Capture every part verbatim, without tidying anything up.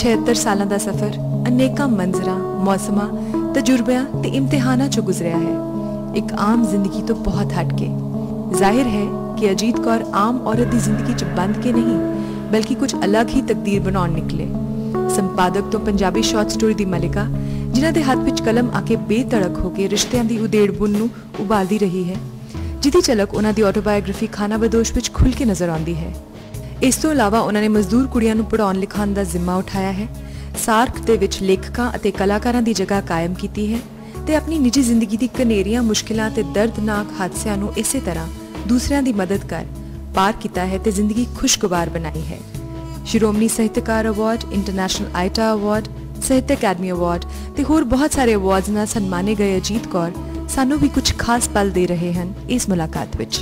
छिहत्तर ਸਾਲਾਂ ਦਾ ਸਫ਼ਰ ਅਨੇਕਾਂ ਮੰਜ਼ਰਾਂ, ਮੌਸਮਾਂ, ਤਜਰਬਿਆਂ ਤੇ ਇਮਤਿਹਾਨਾਂ ਚੋਂ ਗੁਜ਼ਰਿਆ ਹੈ। ਇੱਕ ਆਮ ਜ਼ਿੰਦਗੀ ਤੋਂ ਬਹੁਤ ਹਟ ਕੇ। ਜ਼ਾਹਿਰ ਹੈ ਕਿ ਅਜੀਤ ਕੌਰ ਆਮ ਔਰਤ ਦੀ ਜ਼ਿੰਦਗੀ 'ਚ ਬੰਦ ਕੇ ਨਹੀਂ, ਬਲਕਿ ਕੁਝ ਅਲੱਗ ਹੀ ਤਕਦੀਰ ਬਣਾਉਣ ਨਿਕਲੇ। ਸੰਪਾਦਕ ਤੋਂ ਪੰਜਾਬੀ ਸ਼ਾਰਟ ਸਟੋਰੀ ਦੀ ਮਲਿਕਾ, ਜਿਨ੍ਹਾਂ ਦੇ ਹੱਥ ਵਿੱਚ ਕਲਮ ਆ ਕੇ ਬੇਤੜਕ ਹੋ ਕੇ ਰਿਸ਼ਤਿਆਂ ਦੀ ਉਧੇੜ ਬੁਣ ਨੂੰ ਉਬਾਲਦੀ ਰਹੀ ਹੈ, ਜਿਹਦੀ ਝਲਕ ਉਹਨਾਂ ਦੀ ਆਟੋਬਾਇਓਗ੍ਰਾਫੀ ਖਾਨਾ ਬਦੋਸ਼ ਵਿੱਚ ਖੁੱਲ੍ਹ ਕੇ ਨਜ਼ਰ ਆਉਂਦੀ ਹੈ। ਇਸ ਤੋਂ ਇਲਾਵਾ ਉਹਨਾਂ ਨੇ ਮਜ਼ਦੂਰ ਕੁੜੀਆਂ ਨੂੰ ਪੜ੍ਹਾਉਣ ਲਿਖਾਉਣ ਦਾ ਜ਼ਿੰਮਾ ਉਠਾਇਆ ਹੈ, ਸਾਰਕ ਦੇ ਵਿੱਚ ਲੇਖਕਾਂ ਅਤੇ ਕਲਾਕਾਰਾਂ ਦੀ ਜਗ੍ਹਾ ਕਾਇਮ ਕੀਤੀ ਹੈ ਤੇ ਆਪਣੀ ਨਿੱਜੀ ਜ਼ਿੰਦਗੀ ਦੀ ਕਨੇਰੀਆਂ, ਮੁਸ਼ਕਿਲਾਂ ਤੇ ਦਰਦਨਾਕ ਹਾਦਸਿਆਂ ਨੂੰ ਇਸੇ ਤਰ੍ਹਾਂ ਦੂਸਰਿਆਂ ਦੀ ਮਦਦ ਕਰ ਪਾਰ ਕੀਤਾ ਹੈ ਤੇ ਜ਼ਿੰਦਗੀ ਖੁਸ਼ਗਵਾਰ ਬਣਾਈ ਹੈ। ਸ਼੍ਰੋਮਣੀ ਸਾਹਿਤਕਾਰ ਅਵਾਰਡ, ਇੰਟਰਨੈਸ਼ਨਲ ਆਈਟਾ ਅਵਾਰਡ, ਸਾਹਿਤ ਅਕੈਡਮੀ ਅਵਾਰਡ ਤੇ ਹੋਰ ਬਹੁਤ ਸਾਰੇ ਅਵਾਰਡਸ ਨਾਲ ਸਨਮਾਨੇ ਗਏ ਅਜੀਤ ਕੌਰ ਸਾਨੂੰ ਵੀ ਕੁਝ ਖਾਸ ਪਲ ਦੇ ਰਹੇ ਹਨ ਇਸ ਮੁਲਾਕਾਤ ਵਿੱਚ।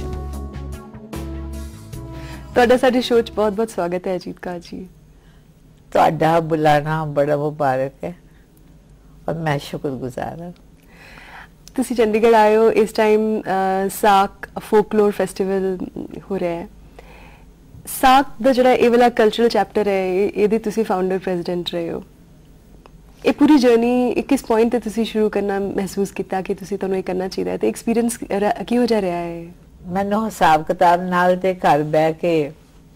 ਤੁਹਾਡਾ ਸਾਡੇ ਸ਼ੋਅ 'ਚ ਬਹੁਤ-ਬਹੁਤ ਸਵਾਗਤ ਹੈ ਅਜੀਤ ਕੌਰ ਜੀ। ਤੁਹਾਡਾ ਬੁਲਾਣਾ ਬੜਾ ਮੁਬਾਰਕ ਹੈ ਔਰ ਮੈਂ ਸ਼ੁਕਰਗੁਜ਼ਾਰ ਹਾਂ। ਤੁਸੀਂ ਚੰਡੀਗੜ੍ਹ ਆਏ ਹੋ, ਇਸ ਟਾਈਮ ਸਾਕ ਫੋਕਲੋਰ ਫੈਸਟੀਵਲ ਹੋ ਰਿਹਾ ਹੈ। ਸਾਕ ਦਾ ਜਿਹੜਾ ਇਹ ਵਾਲਾ ਕਲਚਰਲ ਚੈਪਟਰ ਹੈ, ਇਹਦੇ ਤੁਸੀਂ ਫਾਊਂਡਰ ਪ੍ਰੈਜ਼ੀਡੈਂਟ ਰਹੇ ਹੋ। ਇਹ ਪੂਰੀ ਜਰਨੀ ਕਿਸ ਪੁਆਇੰਟ ਤੇ ਤੁਸੀਂ ਸ਼ੁਰੂ ਕਰਨਾ ਮਹਿਸੂਸ ਕੀਤਾ ਕਿ ਤੁਸੀਂ ਤੁਹਾਨੂੰ ਇਹ ਕਰਨਾ ਚਾਹੀਦਾ ਹੈ ਤੇ ਐਕਸਪੀਰੀਅੰਸ ਕਿਹੋ ਜਿਹਾ ਰਿਹਾ ਹੈ? ਮੈਨੂੰ ਹਿਸਾਬ ਕਿਤਾਬ ਨਾਲ ਤੇ ਘਰ ਬਹਿ ਕੇ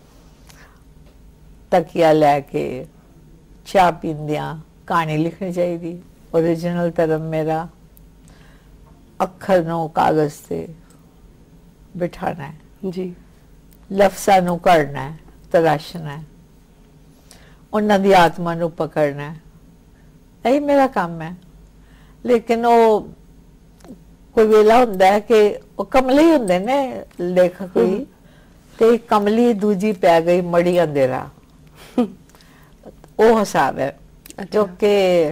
ਤਕੀਆ ਲੈ ਕੇ ਚਾਹ ਪੀਂਦਿਆਂ ਕਹਾਣੀ ਲਿਖਣੀ ਚਾਹੀਦੀ। ਓਰੀਜਨਲ ਧਰਮ ਮੇਰਾ ਅੱਖਰ ਨੂੰ ਕਾਗਜ਼ ਤੇ ਬਿਠਾਣਾ ਹੈ ਜੀ, ਲਫ਼ਜ਼ਾਂ ਨੂੰ ਘੜਨਾ ਹੈ, ਤਰਾਸ਼ਣਾ ਹੈ, ਉਹਨਾਂ ਦੀ ਆਤਮਾ ਨੂੰ ਪਕੜਨਾ ਹੈ। ਇਹੀ ਮੇਰਾ ਕੰਮ ਹੈ। ਲੇਕਿਨ ਉਹ ਕੋਈ ਵੇਲਾ ਹੁੰਦਾ ਹੈ ਕਿ ਉਹ ਕਮਲੇ ਹੀ ਹੁੰਦੇ ਨੇ ਲੇਖਕ ਵੀ, ਤੇ ਕਮਲੀ ਦੂਜੀ ਪੈ ਗਈ ਮੜੀ ਅੰਧੇਰਾ, ਉਹ ਹਿਸਾਬ ਹੈ। ਜੋ ਕਿ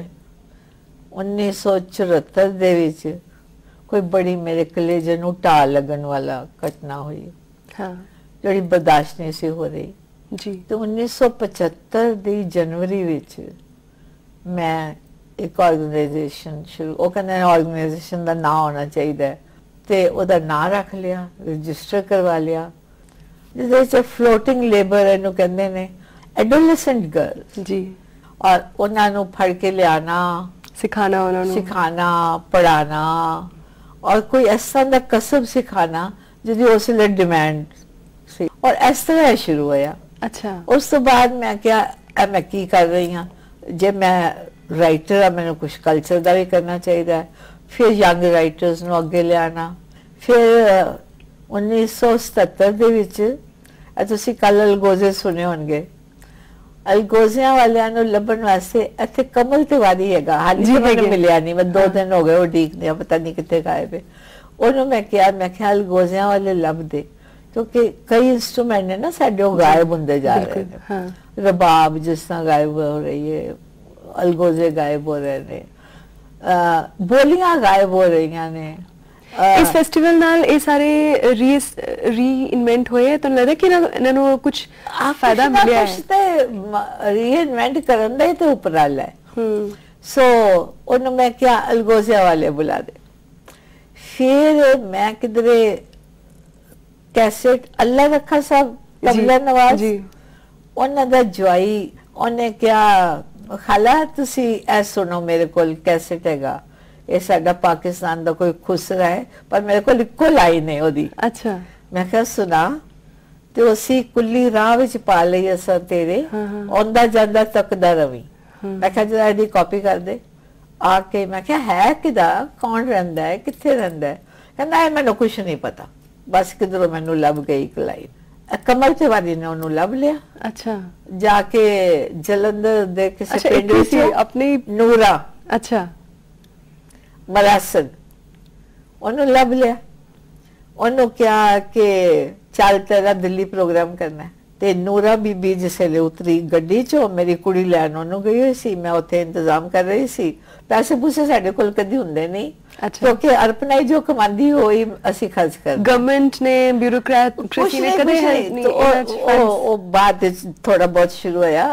ਉੱਨੀ ਸੌ ਚੁਹੱਤਰ ਦੇ ਵਿੱਚ ਕੋਈ ਬੜੀ ਮੇਰੇ ਕਲੇਜੇ ਨੂੰ ਢਾਲ ਲੱਗਣ ਵਾਲਾ ਘਟਨਾ ਹੋਈ, ਜਿਹੜੀ ਬਰਦਾਸ਼ਤ ਨਹੀਂ ਸੀ ਹੋ ਰਹੀ ਜੀ। ਤੇ ਉੱਨੀ ਸੌ ਪਚੱਤਰ ਦੀ ਜਨਵਰੀ ਵਿੱਚ ਮੈਂ ਇੱਕ ਆਰਗੇਨਾਈਜੇਸ਼ਨ ਸ਼ੁਰੂ, ਉਹ ਕਹਿੰਦੇ ਆਰਗੇਨਾਈਜੇਸ਼ਨ ਦਾ ਨਾਂ ਹੋਣਾ ਚਾਹੀਦਾ ਹੈ, ਤੇ ਉਹਦਾ ਨਾਂ ਰੱਖ ਲਿਆ, ਰਜਿਸਟਰ ਕਰਵਾ ਲਿਆ, ਜਿਹਦੇ ਵਿੱਚ ਫਲੋਟਿੰਗ ਲੇਬਰ ਇਹਨੂੰ ਕਹਿੰਦੇ ਨੇ, ਐਡੋਲੈਸੈਂਟ ਗਰਲ ਜੀ। ਔਰ ਉਹਨਾਂ ਨੂੰ ਫੜ ਕੇ ਲਿਆਣਾ, ਸਿਖਾਣਾ, ਉਹਨਾਂ ਨੂੰ ਸਿਖਾਣਾ, ਪੜ੍ਹਾਣਾ, ਔਰ ਕੋਈ ਇਸ ਤਰ੍ਹਾਂ ਦਾ ਕਸਬ ਸਿਖਾਣਾ ਜਿਹਦੀ ਉਸ ਵੇਲੇ ਡਿਮਾਂਡ ਸੀ। ਔਰ ਇਸ ਤਰ੍ਹਾਂ ਸ਼ੁਰੂ ਹੋਇਆ। ਅੱਛਾ, ਉਸ ਤੋਂ ਬਾਅਦ ਮੈਂ ਕਿਹਾ ਮੈਂ ਕੀ ਕਰ ਰਹੀ ਹਾਂ, ਜੇ ਮੈਂ ਰਾਈਟਰ ਆ ਮੈਨੂੰ ਕੁਝ ਕਲਚਰ ਦਾ ਵੀ ਕਰਨਾ ਚਾਹੀਦਾ ਹੈ। ਫਿਰ ਯੰਗ ਰਾਈਟਰਸ ਨੂੰ ਅੱਗੇ ਲਿਆਣਾ। ਫਿਰ ਉੱਨੀ ਸੌ ਸਤੱਤਰ ਦੇ ਵਿੱਚ ਤੁਸੀਂ ਕੱਲ ਅਲਗੋਜ਼ੇ ਸੁਣੇ ਹੋਣਗੇ, ਅਲਗੋਜ਼ਿਆਂ ਵਾਲਿਆਂ ਨੂੰ ਲੱਭਣ ਵਾਸਤੇ ਇੱਥੇ ਕਮਲ ਤਿਵਾਰੀ ਹੈਗਾ, ਹਾਲੇ ਮੈਨੂੰ ਮਿਲਿਆ ਨਹੀਂ, ਮੈਂ ਦੋ ਦਿਨ ਹੋ ਗਏ ਉਡੀਕਦੇ, ਪਤਾ ਨਹੀਂ ਕਿੱਥੇ ਗਾਇਬ ਹੈ। ਉਹਨੂੰ ਮੈਂ ਕਿਹਾ ਮੈਂ ਕਿਹਾ ਅਲਗੋਜ਼ਿਆਂ ਵਾਲੇ ਲੱਭਦੇ, ਕਿਉਂਕਿ ਕਈ ਇੰਸਟਰੂਮੈਂਟ ਨੇ ਨਾ ਸਾਡੇ ਉਹ ਗਾਇਬ ਹੁੰਦੇ ਜਾ ਰਹੇ ਨੇ। ਰਬਾਬ ਜਿਸ ਤਰ੍ਹਾਂ ਗਾਇਬ ਹੋ ਰਹੀ ਹੈ, ਅਲਗੋਜ਼ੇ ਗਾਇਬ ਹੋ ਰਹੇ ਨੇ, ਬੋਲੀਆਂ ਗਾਇਬ ਹੋ ਰਹੀਆਂ ਨੇ। ਇਸ ਫੈਸਟੀਵਲ ਨਾਲ ਇਹ ਸਾਰੇ ਰੀਇਨਵੈਂਟ ਹੋਏ, ਤੁਹਾਨੂੰ ਲੱਗਦਾ ਕਿ ਇਹਨਾਂ ਨੂੰ ਕੁਝ ਫਾਇਦਾ ਮਿਲਿਆ ਹੈ? ਤੇ ਰੀਇਨਵੈਂਟ ਕਰਨ ਦਾ ਹੀ ਤੇ ਉਪਰਾਲਾ ਹੈ। ਸੋ ਉਹਨੂੰ ਮੈਂ ਕਿਹਾ ਅਲਗੋਜ਼ਿਆਂ ਵਾਲੇ ਬੁਲਾ ਦੇ। ਫਿਰ ਮੈਂ ਕਿਧਰੇ ਕੈਸੇਟ ਅੱਲਾ ਰੱਖਾ ਸਾਹਿਬ ਕਮਲਾ ਨਵਾਜ਼, ਉਹਨਾਂ ਦਾ ਜਵਾਈ, ਉਹਨੇ ਕਿਹਾ ਖਾਲਾ ਤੁਸੀਂ ਇਹ ਸੁਣੋ, ਮੇਰੇ ਕੋਲ ਕੈਸੇਟ ਹੈਗਾ, ਇਹ ਸਾਡਾ ਪਾਕਿਸਤਾਨ ਦਾ ਕੋਈ ਖੁਸਰਾ ਹੈ, ਪਰ ਮੇਰੇ ਕੋਲ ਇੱਕੋ ਲਾਈਨ ਹੈ ਉਹਦੀ। ਅੱਛਾ, ਮੈਂ ਕਿਹਾ ਸੁਣਾ। ਤੇ ਅਸੀਂ ਕੁੱਲੀ ਰਾਹ ਵਿੱਚ ਪਾ ਲਈ ਅਸਾਂ ਤੇਰੇ, ਆਉਂਦਾ ਜਾਂਦਾ ਤੱਕਦਾ ਰਵੀ। ਮੈਂ ਕਿਹਾ ਜਰਾ ਇਹਦੀ ਕਾਪੀ ਕਰ ਦੇ। ਆ ਕੇ ਮੈਂ ਕਿਹਾ ਹੈ ਕਿਦਾ, ਕੌਣ ਰਹਿੰਦਾ ਹੈ, ਕਿੱਥੇ ਰਹਿੰਦਾ ਹੈ? ਕਹਿੰਦਾ ਹੈ ਮੈਨੂੰ ਕੁਛ ਨਹੀਂ ਪਤਾ, ਬਸ ਕਿਧਰੋਂ ਮੈਨੂੰ ਲੱਭ ਗਈ ਇੱਕ ਲਾਈਨ। ਕਮਲ ਤਿਵਾਰੀ ਨੇ ਉਹਨੂੰ ਲੱਭ ਲਿਆ। ਅੱਛਾ, ਜਾ ਕੇ ਜਲੰਧਰ ਦੇ ਕਿਸੇ ਪਿੰਡ ਵਿੱਚ ਆਪਣੀ ਨੂਰਾ, ਅੱਛਾ ਮਰਾਸਨ, ਉਹਨੂੰ ਲੱਭ ਲਿਆ। ਉਹਨੂੰ ਕਿਹਾ ਕਿ ਚੱਲ ਤੇਰਾ ਦਿੱਲੀ ਪ੍ਰੋਗਰਾਮ ਕਰਨਾ। ਤੇ ਨੂਰਾ ਬੀਬੀ ਜਿਸ ਵੇਲੇ ਉਤਰੀ ਗੱਡੀ ਚੋਂ, ਮੇਰੀ ਕੁੜੀ ਲੈਣ ਉਹਨੂੰ ਗਈ ਹੋਈ ਸੀ, ਮੈਂ ਉੱਥੇ ਇੰਤਜ਼ਾਮ ਕਰ ਰਹੀ ਸੀ। ਪੈਸੇ ਪੂਸੇ ਸਾਡੇ ਕੋਲ ਕਦੀ ਹੁੰਦੇ ਨਹੀਂ, ਕਿਉਂਕਿ ਅਰਪਨਾਈ ਜੋ ਕਮਾਂਦੀ ਹੋਈ ਅਸੀਂ ਖਰਚ ਕਰਦੇ। ਗਵਰਨਮੈਂਟ ਨੇ, ਬਿਊਰੋਕਰੇਸੀ ਨੇ ਕਦੇ ਨਹੀਂ। ਉਹ ਬਾਅਦ ਵਿੱਚ ਥੋੜਾ ਬਹੁਤ ਸ਼ੁਰੂ ਹੋਇਆ,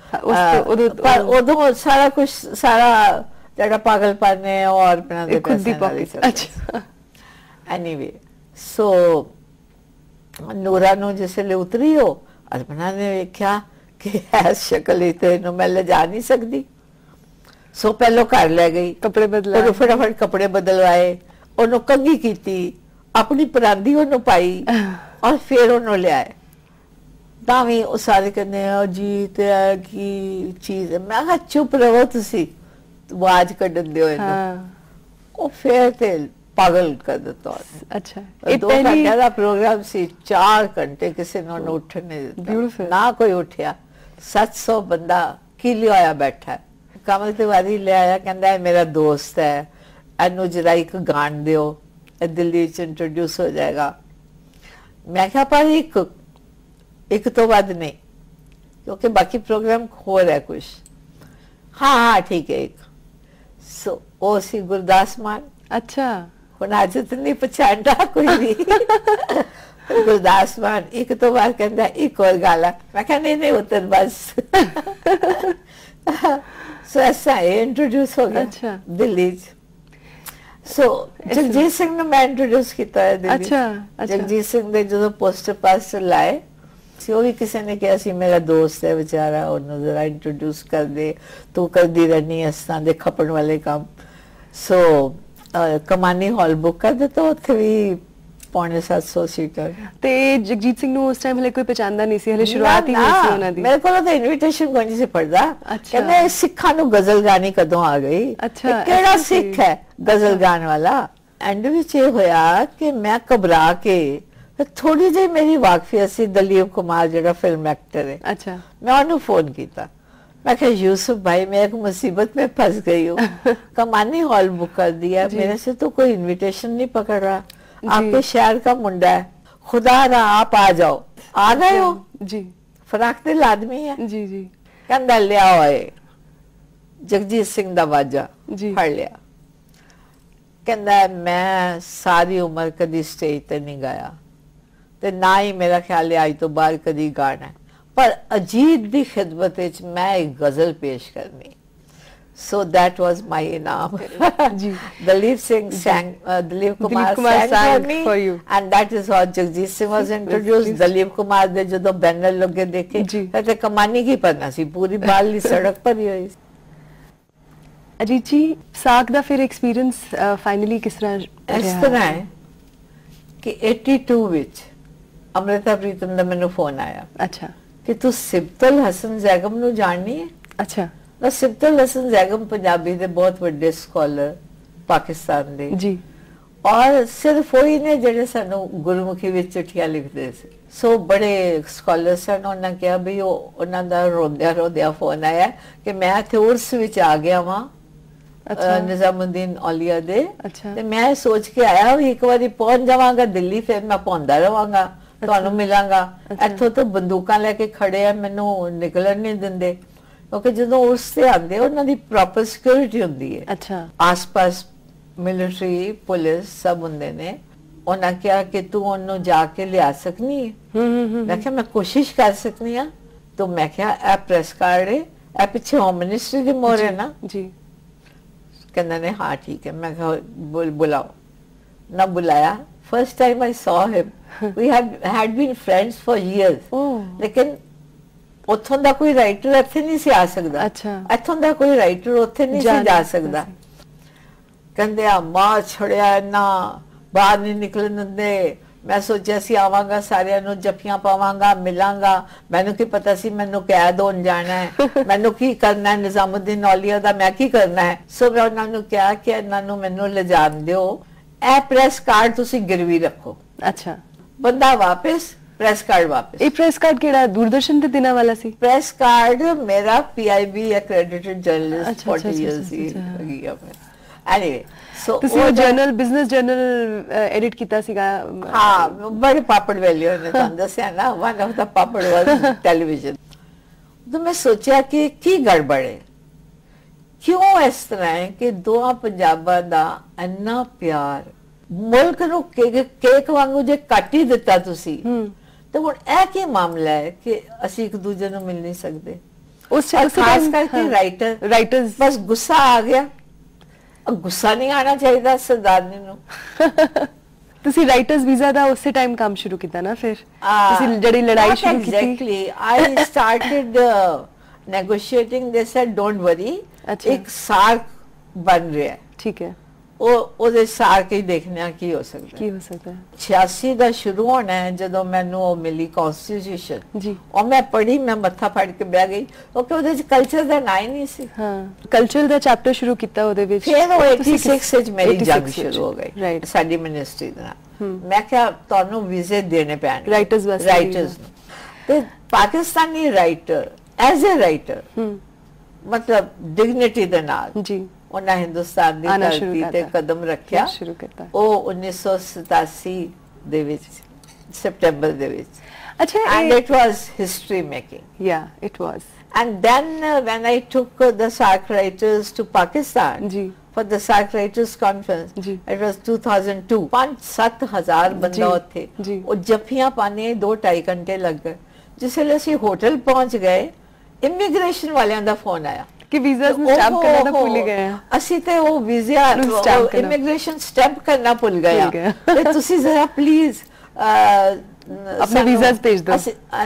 ਪਰ ਉਦੋਂ ਸਾਰਾ ਕੁਝ, ਸਾਰਾ ਜਿਹੜਾ ਪਾਗਲਪਨ ਹੈ ਉਹ ਅਰਪਨਾ ਦੇ ਪੈਸੇ ਨਾਲ ਹੀ ਚੱਲਦਾ। ਐਨੀਵੇ, ਸੋ ਨੂਰਾ ਨੂੰ ਜਿਸ ਵੇਲੇ ਉਤਰੀ, ਉਹ ਅਰਪਨਾ ਨੇ ਵੇਖਿਆ कि ऐस शक्ल ही तो इन्हों मैं ले जा नहीं सकती। सो पहलो घर ले गई, कपड़े बदलाए, फटाफट कपड़े बदलवाए, उन्हों कंघी की, अपनी परांदी उन्हों पाई और फिर उन्हों ले आए। तावी वो सारे कहते हैं अजीत है की चीज है। मैं कहा चुप रहो तुसी, आवाज कढ़न दियो इन्हों। फिर ते पागल कर दिता। अच्छा, दो घंटे का प्रोग्राम सी, चार घंटे किसी ने उठने दिता ना, कोई उठिया। सात सौ बंदा कीली आया बैठा है। कमल तिवारी ले आया, कहता है मेरा दोस्त है, एनू जरा एक गान दियो, दिल्ली च इंट्रोड्यूस हो जाएगा। मैं क्या पर एक एक तो बाद नहीं, क्योंकि बाकी प्रोग्राम हो रहा है कुछ। हाँ हाँ ठीक है एक। सो ओ सी गुरदास मान। अच्छा, आज तो नहीं पहचानता कोई भी। गुरदास मान एक तो बार कहता एक और गाला। मैं कहा नहीं नहीं उतर बस। सो ऐसा इंट्रोड्यूस हो गया। अच्छा। दिल्ली। सो जगजीत सिंह ने मैं इंट्रोड्यूस किया है दिल्ली। अच्छा, अच्छा। जगजीत सिंह ने जो पोस्टर पास्टर लाए, वो भी किसी ने कहा सी मेरा दोस्त है बेचारा, उन्होंने जरा इंट्रोड्यूस कर दे, तू कर दी रहनी इस तरह दे खपन वाले काम। सो कमानी हॉल बुक कर दिता, उत्थे भी पौने सात सौ सीटर। ते जगजीत सिंह ਨੂੰ ਉਸ ਟਾਈਮ ਹਲੇ ਕੋਈ ਪਛਾਣਦਾ ਨਹੀਂ ਸੀ, ਹਲੇ ਸ਼ੁਰੂਆਤ ਹੀ ਨਹੀਂ ਸੀ ਉਹਨਾਂ ਦੀ। ਮੇਰੇ ਕੋਲ ਤਾਂ ਇਨਵੀਟੇਸ਼ਨ ਕੋਈ ਨਹੀਂ ਸੀ ਪੜਦਾ। ਕਹਿੰਦੇ ਸਿੱਖਾਂ ਨੂੰ ਗਜ਼ਲ ਗਾਣੀ ਕਦੋਂ ਆ ਗਈ? ਅੱਛਾ, ਕਿਹੜਾ ਸਿੱਖ ਹੈ ਗਜ਼ਲ ਗਾਣ ਵਾਲਾ? ਐਂਡ ਵਿੱਚ ਇਹ ਹੋਇਆ ਕਿ ਮੈਂ ਘਬਰਾ ਕੇ, ਥੋੜੀ ਜਿਹੀ ਮੇਰੀ ਵਾਕਫੀਅਤ ਸੀ ਦਲੀਪ ਕੁਮਾਰ ਜਿਹੜਾ ਫਿਲਮ ਐਕਟਰ ਹੈ। ਅੱਛਾ, ਮੈਂ ਉਹਨੂੰ ਫੋਨ ਕੀਤਾ। मैं कहा यूसुफ भाई मैं एक मुसीबत में फंस गई हूँ, कमानी हॉल बुक कर दिया, मेरे से तो कोई इनविटेशन नहीं पकड़ रहा, आपके शहर का मुंडा है, खुदा रहा आप आ जाओ। आ गए हो जी, फराक दिल आदमी है जी जी। कहता ले आओ, जगजीत सिंह दा वाजा फड़ लिया। कहता मैं सारी उम्र कदी स्टेज ते नहीं गाया, ते ना ही मेरा ख्याल है आज तो बाहर कदी गाना है, पर अजीत दी खिदमत विच मैं एक गजल पेश करनी। सो दैट वाज माय इनाम। Dalip Singh sang, uh, Dalip Kumar sang for me, and that is how Jagjit Singh was introduced। Dalip Kumar दे जो बैनर लगे देखे, कहते कमानी की पन्ना सी पूरी बाली सड़क पर ही हुई। अजीत जी, साग दा फिर एक्सपीरियंस फाइनली किस तरह? इस तरह है कि बयासी विच अमृता प्रीतम दा मैनू फोन आया। अच्छा, कि तू सिबतल हसन जैगम ਨੂੰ ਜਾਣਨੀ ਹੈ? ਅੱਛਾ। ਨਾ ਸਿਬਤਲ ਹਸਨ ਜੈਗਮ ਪੰਜਾਬੀ ਦੇ ਬਹੁਤ ਵੱਡੇ ਸਕਾਲਰ ਪਾਕਿਸਤਾਨ ਦੇ ਜੀ, ਔਰ ਸਿਰਫ ਉਹੀ ਨੇ ਜਿਹੜੇ ਸਾਨੂੰ ਗੁਰਮੁਖੀ ਵਿੱਚ ਚਿੱਠੀਆਂ ਲਿਖਦੇ ਸੀ। ਸੋ ਬੜੇ ਸਕਾਲਰ ਸਨ। ਉਹਨਾਂ ਕਿਹਾ ਵੀ ਉਹ ਉਹਨਾਂ ਦਾ ਰੋਂਦਿਆਂ ਰੋਂਦਿਆਂ ਫੋਨ ਆਇਆ ਕਿ ਮੈਂ ਇੱਥੇ ਉਰਸ ਵਿੱਚ ਆ ਗਿਆ ਵਾਂ ਨਿਜ਼ਾਮੁਦੀਨ ਔਲੀਆ ਦੇ, ਤੇ ਮੈਂ ਸੋਚ ਕੇ ਆਇਆ ਵੀ ਇੱਕ ਵਾਰੀ ਪਹੁੰਚ ਜਾਵਾਂਗਾ ਦਿੱਲੀ, ਫਿਰ ਮੈਂ ਪਹੁੰਚਦਾ ਰਵਾਂਗਾ, ਤੁਹਾਨੂੰ ਮਿਲਾਂਗਾ। ਇੱਥੋਂ ਤੋਂ ਬੰਦੂਕਾਂ ਲੈ ਕੇ ਖੜੇ ਆ, ਮੈਨੂੰ ਨਿਕਲਣ ਨਹੀਂ ਦਿੰਦੇ, ਕਿਉਂਕਿ ਜਦੋਂ ਉਸ ਤੇ ਆਉਂਦੇ ਉਹਨਾਂ ਦੀ ਪ੍ਰੋਪਰ ਸਿਕਿਉਰਿਟੀ ਹੁੰਦੀ ਹੈ। ਅੱਛਾ, ਆਸ-ਪਾਸ ਮਿਲਟਰੀ ਪੁਲਿਸ ਸਭ ਹੁੰਦੇ ਨੇ। ਉਹਨਾਂ ਕਿਹਾ ਕਿ ਤੂੰ ਉਹਨੂੰ ਜਾ ਕੇ ਲਿਆ ਸਕਨੀ ਹੈ? ਮੈਂ ਕਿਹਾ ਮੈਂ ਕੋਸ਼ਿਸ਼ ਕਰ ਸਕਨੀ ਆ। ਤਾਂ ਮੈਂ ਕਿਹਾ ਇਹ ਪ੍ਰੈਸ ਕਾਰਡ ਹੈ, ਇਹ ਪਿੱਛੇ ਹੋਮ ਮਿਨਿਸਟਰੀ ਦੀ ਮੋਹਰ ਹੈ ਨਾ ਜੀ? ਕਹਿੰਦੇ ਨੇ ਹਾਂ ਠੀਕ ਹੈ। ਮੈਂ ਕਿਹਾ ਬੁਲਾਓ। ਨਾ ਬੁਲਾਇਆ। First time I saw him, we had had been friends for years. Oh. लेकिन ਉੱਥੋਂ ਦਾ ਕੋਈ ਰਾਈਟਰ ਇੱਥੇ ਨਹੀਂ ਸੀ ਆ ਸਕਦਾ। ਅੱਛਾ, ਇੱਥੋਂ ਦਾ ਕੋਈ ਰਾਈਟਰ ਉੱਥੇ ਨਹੀਂ ਸੀ ਜਾ ਸਕਦਾ। ਕਹਿੰਦੇ ਆ ਮਾਂ ਛੜਿਆ ਨਾ, ਬਾਹਰ ਨਹੀਂ ਨਿਕਲਣ ਦਿੰਦੇ। ਮੈਂ ਸੋਚਿਆ ਸੀ ਆਵਾਂਗਾ, ਸਾਰਿਆਂ ਨੂੰ ਜੱਫੀਆਂ ਪਾਵਾਂਗਾ, ਮਿਲਾਂਗਾ। ਮੈਨੂੰ ਕੀ ਪਤਾ ਸੀ ਮੈਨੂੰ ਕੈਦ ਹੋਣ ਜਾਣਾ ਹੈ, ਮੈਨੂੰ ਕੀ ਕਰਨਾ ਹੈ ਨਿਜ਼ਾਮੁਦੀਨ ਔਲੀਆ ਦਾ, ਮੈਂ ਕੀ ਕਰਨਾ ਹੈ। ਸੋ ਮੈਂ ਉਹਨਾਂ ਨੂੰ ਕਿਹਾ ਕਿ ਇਹਨਾਂ ਨੂੰ ਮੈਨੂੰ ਲਿਜਾਣ ਦਿਓ, ਇਹ ਪ੍ਰੈਸ ਕਾਰਡ ਤੁਸੀਂ ਗਿਰਵੀ ਰੱਖੋ। ਅੱਛਾ, ਬੰਦਾ ਵਾਪਸ, ਪ੍ਰੈਸ ਕਾਰਡ ਵਾਪਸ। ਇਹ ਪ੍ਰੈਸ ਕਾਰਡ ਕਿਹੜਾ ਦੂਰਦਰਸ਼ਨ ਤੇ ਦੇਣਾ ਵਾਲਾ ਸੀ? ਪ੍ਰੈਸ ਕਾਰਡ ਮੇਰਾ ਪੀਆਈਬੀ ਅਕ੍ਰੈਡਿਟਡ ਜਰਨਲਿਸਟ ਚਾਲੀਸ ਇਅਰਸ ਦੀ ਹੈਗੀ ਆ ਮੈਂ। ਐਨੀਵੇ, ਸੋ ਉਹ ਜਰਨਲ ਬਿਜ਼ਨਸ ਜਰਨਲ ਐਡਿਟ ਕੀਤਾ ਸੀਗਾ। ਹਾਂ, ਬੜੇ ਪਾਪੜ ਵੈਲਿਓ ਨੇ ਤੁਹਾਨੂੰ ਦੱਸਿਆ ਨਾ, ਵਨ ਆਫ ਦਾ ਪਾਪੜ ਵਾਸ ਟੈਲੀਵਿਜ਼ਨ। ਤਾਂ ਮੈਂ ਸੋਚਿਆ ਕਿ ਕੀ ਗੜਬੜ ਹੈ, ਕਿਉਂ ਇਸ ਤਰ੍ਹਾਂ ਹੈ ਕਿ ਦੋਹਾਂ ਪੰਜਾਬਾਂ ਦਾ ਇੰਨਾ ਪਿਆਰ, ਮੁਲਕ ਨੂੰ ਕੇਕ ਵਾਂਗੂ ਜੇ ਕੱਟ ਹੀ ਦਿੱਤਾ ਤੁਸੀਂ, ਤੇ ਹੁਣ ਇਹ ਕੀ ਮਾਮਲਾ ਹੈ ਕਿ ਅਸੀਂ ਇੱਕ ਦੂਜੇ ਨੂੰ ਮਿਲ ਨਹੀਂ ਸਕਦੇ? ਉਸ ਖਾਸ ਕਰਕੇ ਰਾਈਟਰ ਰਾਈਟਰਸ ਬਸ ਗੁੱਸਾ ਆ ਗਿਆ। ਗੁੱਸਾ ਨਹੀਂ ਆਣਾ ਚਾਹੀਦਾ ਸਰਦਾਰਨੀ ਨੂੰ। ਤੁਸੀਂ ਰਾਈਟਰਸ ਵੀਜ਼ਾ ਦਾ ਉਸੇ ਟਾਈਮ ਕੰਮ ਸ਼ੁਰੂ ਕੀਤਾ ਨਾ ਫਿਰ ਤੁਸੀਂ ਜਿਹੜੀ ਲੜਾਈ ਸ਼ੁਰੂ ਕੀਤੀ ਐਗਜ਼ੈਕਟਲੀ ਆਈ ਸਟਾਰਟਡ ਨੈਗੋਸ਼ੀਏਟਿੰਗ ਦੇ ਸੈਡ ਡੋਂਟ ਵਰੀ ਇੱਕ ਸਾਰਕ ਬਣ ਰਿਹਾ ਠੀਕ ਹੈ ਉਹ ਉਹਦੇ ਸਾਰ ਕੇ ਦੇਖਣਾ ਕੀ ਹੋ ਸਕਦਾ ਕੀ ਹੋ ਸਕਦਾ ਛਿਆਸੀ ਦਾ ਸ਼ੁਰੂ ਹੋਣਾ ਹੈ ਜਦੋਂ ਮੈਨੂੰ ਉਹ ਮਿਲੀ ਕਨਸਟੀਟਿਊਸ਼ਨ ਜੀ ਉਹ ਮੈਂ ਪੜ੍ਹੀ ਮੈਂ ਮੱਥਾ ਫੜ ਕੇ ਬਹਿ ਗਈ ਕਿਉਂਕਿ ਉਹਦੇ ਚ ਕਲਚਰ ਦਾ ਨਾਂ ਹੀ ਨਹੀਂ ਸੀ ਹਾਂ ਕਲਚਰ ਦਾ ਚੈਪਟਰ ਸ਼ੁਰੂ ਕੀਤਾ ਉਹਦੇ ਵਿੱਚ ਫਿਰ ਉਹ eighty-six ਵਿੱਚ ਮੇਰੀ ਜੰਗ ਸ਼ੁਰੂ ਹੋ ਗਈ ਸਾਡੀ ਮਿਨਿਸਟਰੀ ਦੇ ਨਾਲ ਮੈਂ ਕਿਹਾ ਤੁਹਾਨੂੰ ਵੀਜ਼ੇ ਦੇਣੇ ਪੈਣਗੇ ਰਾਈਟਰਸ ਵਾਸਤੇ ਰਾਈਟਰਸ ਤੇ Pakistani writer as a writer ਮਤਲਬ ਡਿਗਨਿਟੀ ਦੇ ਨਾਲ ਜੀ ਉਹਨਾਂ ਹਿੰਦੁਸਤਾਨ ਦੀ ਧਰਤੀ ਤੇ ਕਦਮ ਰੱਖਿਆ ਸ਼ੁਰੂ ਕੀਤਾ ਉਹ nineteen seventy-seven ਦੇ ਵਿੱਚ ਸਪਟੈਂਬਰ ਦੇ ਵਿੱਚ ਅੱਛਾ and it was history making yeah it was and then uh, when I took uh, the SAARC writers to Pakistan ji for the SAARC writers conference ji it was two thousand two five seven ਹਜ਼ਾਰ ਬੰਦਾ ਉੱਥੇ ਉਹ ਜੱਫੀਆਂ ਪਾਣੇ ਦੋ ਢਾਈ ਘੰਟੇ ਲੱਗ ਗਏ ਜਿਸ ਵੇਲੇ ਅਸੀਂ ਹੋਟਲ ਪਹੁੰਚ ਗਏ ਇਮੀਗ੍ਰੇਸ਼ਨ ਵਾਲਿਆਂ ਦਾ ਫੋਨ ਆਇਆ ਕਿ ਵੀਜ਼ਾਸ ਨੂੰ ਸਟੈਂਪ ਕਰਨਾ ਤਾਂ ਭੁੱਲ ਗਏ ਆ ਅਸੀਂ ਤੇ ਉਹ ਵੀਜ਼ਾ ਇਮੀਗ੍ਰੇਸ਼ਨ ਸਟੈਂਪ ਕਰਨਾ ਭੁੱਲ ਗਏ ਆ ਤੇ ਤੁਸੀਂ ਜ਼ਰਾ ਪਲੀਜ਼ ਆਪਣੇ ਵੀਜ਼ਾਸ ਭੇਜ ਦਿਓ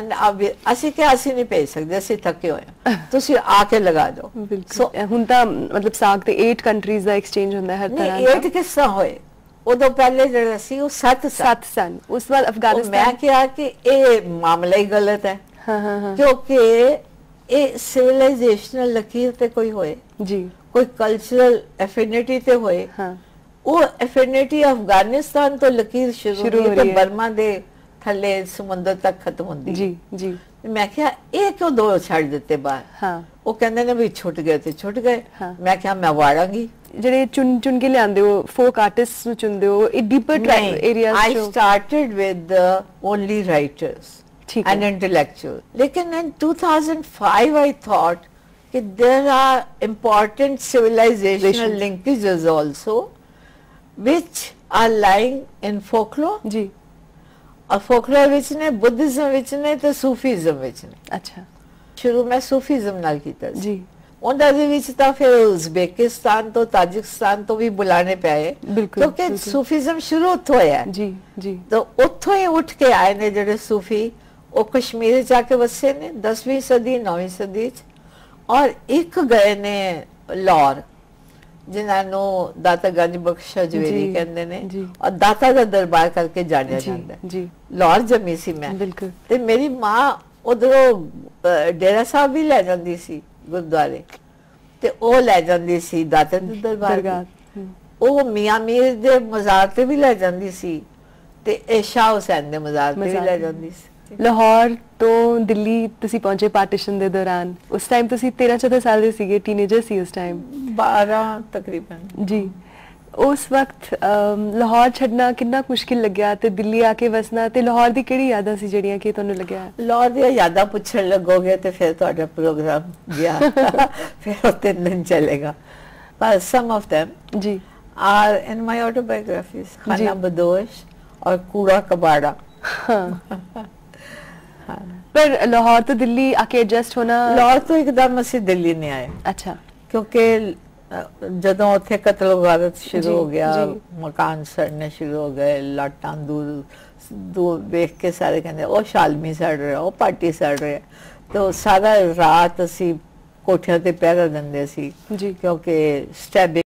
ਅਸੀਂ ਕਿ ਅਸੀਂ ਨਹੀਂ ਭੇਜ ਸਕਦੇ ਅਸੀਂ ਥੱਕੇ ਹੋਏ ਤੁਸੀਂ ਆ ਕੇ ਲਗਾ ਦਿਓ ਸੋ ਹੁਣ ਤਾਂ ਮਤਲਬ ਸਾਕ ਤੇ eight ਕੰਟਰੀਜ਼ ਦਾ ਐਕਸਚੇਂਜ ਹੁੰਦਾ ਹਰ ਤਰ੍ਹਾਂ ਦਾ eight ਕਿਸ ਤਰ੍ਹਾਂ ਹੋਏ ਉਦੋਂ ਪਹਿਲੇ ਜਿਹੜਾ ਸੀ ਉਹ ਸੱਤ ਸੱਤ ਸਨ ਉਸ ਵਾਰ ਅਫਗਾਨਿਸਤਾਨ ਮੈਂ ਕਿਹਾ ਕਿ ਇਹ ਮਾਮਲਾ ਹੀ ਗਲਤ ਹੈ ਹਾਂ ਹਾਂ ਹਾਂ ਕਿਉਂਕਿ ਇਹ ਸਿਵਲਾਈਜੇਸ਼ਨਲ ਲਕੀਰ ਤੇ ਕੋਈ ਹੋਏ ਜੀ ਕੋਈ ਕਲਚਰਲ ਐਫਿਨਿਟੀ ਤੇ ਹੋਏ ਹਾਂ ਉਹ ਐਫਿਨਿਟੀ ਅਫਗਾਨਿਸਤਾਨ ਤੋਂ ਲਕੀਰ ਸ਼ੁਰੂ ਹੋਈ ਤੇ ਬਰਮਾ ਦੇ ਥੱਲੇ ਸਮੁੰਦਰ ਤੱਕ ਖਤਮ ਹੁੰਦੀ ਜੀ ਜੀ ਮੈਂ ਕਿਹਾ ਇਹ ਕਿਉਂ ਦੋ ਛੱਡ ਦਿੱਤੇ ਬਾਹਰ ਹਾਂ ਉਹ ਕਹਿੰਦੇ ਨੇ ਵੀ ਛੁੱਟ ਗਏ ਤੇ ਛੁੱਟ ਗਏ ਮੈਂ ਕਿਹਾ ਮੈਂ ਵਾੜਾਂਗੀ ਜਿਹੜੇ ਚੁਣ ਚੁਣ ਕੇ ਲਿਆਂਦੇ ਹੋ ਫੋਕ ਆਰਟਿਸਟਸ ਨੂੰ ਚੁਣਦੇ ਹੋ ਇਹ deeper track areas I started with only writers and intellectual. Lekin in two thousand five I thought that there are important civilizational linkages also which are lying in folklore. जी. और folklore which ने Buddhism which ने तो Sufism which ने. अच्छा. शुरू में Sufism नाल कीता जी. ਉਹਨਾਂ ਦੇ ਵਿੱਚ ਤਾਂ ਫਿਰ ਉਜ਼ਬੇਕਿਸਤਾਨ ਤੋਂ ਤਾਜਿਕਸਤਾਨ ਤੋਂ ਵੀ ਬੁਲਾਣੇ ਪਏ ਕਿਉਂਕਿ ਸੂਫੀਜ਼ਮ ਸ਼ੁਰੂ ਉੱਥੋਂ ਹੋਇਆ ਜੀ ਜੀ ਤਾਂ ਉੱਥੋਂ ਹੀ ਉੱਠ ਕੇ ਆਏ ਨੇ ਜਿਹੜੇ ਸੂਫੀ ਉਹ ਕਸ਼ਮੀਰ ਜਾ ਕੇ ਵਸੇ ਨੇ ਦਸਵੀਂ ਸਦੀ ਨੌਵੀਂ ਸਦੀ ਚ ਔਰ ਇੱਕ ਗਏ ਨੇ ਲਾਹੌਰ ਜਿਨ੍ਹਾਂ ਨੂੰ ਦਾਤਾ ਗੰਜ ਬਖਸ਼ਾ ਜਵੇਰੀ ਕਹਿੰਦੇ ਨੇ ਔਰ ਦਾਤਾ ਦਾ ਦਰਬਾਰ ਕਰਕੇ ਜਾਣਿਆ ਜਾਂਦਾ ਜੀ ਲਾਹੌਰ ਜੰਮੀ ਸੀ ਮੈਂ ਬਿਲਕੁਲ ਤੇ ਮੇਰੀ ਮਾਂ ਉਧਰੋਂ ਡੇਰਾ ਸਾਹਿਬ ਵੀ ਲੈ ਜਾਂਦੀ ਸੀ ਗੁਰਦੁਆਰੇ ਤੇ ਉਹ ਲੈ ਜਾਂਦੀ ਸੀ ਦਾਤੇ ਦੇ ਦਰਬਾਰ ਉਹ ਮੀਆਂ ਮੀਰ ਦੇ ਮਜ਼ਾਰ ਤੇ ਵੀ ਲੈ ਜਾਂਦੀ ਸੀ ਤੇ ਇਹ ਸ਼ਾਹ ਹੁਸੈਨ ਦੇ ਮਜ਼ਾਰ ਤੇ ਵੀ ਲੈ ਜਾਂਦੀ ਸੀ ਲਾਹੌਰ ਤੋਂ ਦਿੱਲੀ ਤੁਸੀਂ ਪਹੁੰਚੇ ਪਾਰਟੀਸ਼ਨ ਦੇ ਦੌਰਾਨ ਉਸ ਟਾਈਮ ਤੁਸੀਂ thirteen ਚੌਦਾਂ ਸਾਲ ਦੇ ਸੀਗੇ ਟੀਨੇਜਰ ਸੀ ਉਸ ਟਾਈਮ ਬਾਰਾਂ ਤਕਰੀਬਨ ਜੀ ਉਸ ਵਕਤ ਲਾਹੌਰ ਛੱਡਣਾ ਕਿੰਨਾ ਮੁਸ਼ਕਿਲ ਲੱਗਿਆ ਤੇ ਦਿੱਲੀ ਆ ਕੇ ਵਸਣਾ ਤੇ ਲਾਹੌਰ ਦੀ ਕਿਹੜੀ ਯਾਦਾਂ ਸੀ ਜਿਹੜੀਆਂ ਕਿ ਤੁਹਾਨੂੰ ਲੱਗਿਆ ਲਾਹੌਰ ਦੀਆਂ ਯਾਦਾਂ ਪੁੱਛਣ ਲੱਗੋਗੇ ਤੇ ਫਿਰ ਤੁਹਾਡਾ ਪ੍ਰੋਗਰਾਮ ਗਿਆ ਫਿਰ ਉਹ ਤਿੰਨ ਦਿਨ ਚੱਲੇਗਾ ਪਰ ਸਮ ਆਫ them ਜੀ are in my autobiographies Khanabadosh ਔਰ ਕੂੜਾ ਕਬਾੜਾ ਪਰ ਲਾਹੌਰ ਤੋਂ ਦਿੱਲੀ ਆਕੇ ਐਡਜਸਟ ਹੋਣਾ ਲਾਹੌਰ ਤੋਂ ਇੱਕਦਮ ਅਸੀਂ ਦਿੱਲੀ ਨਹੀਂ ਆਏ ਅੱਛਾ ਕਿਉਂਕਿ ਜਦੋਂ ਉੱਥੇ ਕਤਲ ਗਾਰਤ ਸ਼ੁਰੂ ਹੋ ਗਿਆ ਮਕਾਨ ਸੜਨੇ ਸ਼ੁਰੂ ਹੋ ਗਏ ਲਾਟਾਂ ਦੂਰ ਦੂਰ ਵੇਖ ਕੇ ਸਾਰੇ ਕਹਿੰਦੇ ਉਹ ਸ਼ਾਲਮੀ ਸੜ ਰਿਹਾ ਉਹ ਪਾਰਟੀ ਸੜ ਰਿਹਾ ਤੇ ਸਾਰਾ ਰਾਤ ਅਸੀਂ ਕੋਠਿਆਂ ਤੇ ਪਹਿਰਾ ਦਿੰਦੇ ਸੀ ਕਿਉਂਕਿ ਸਟੈਬਿੰਗ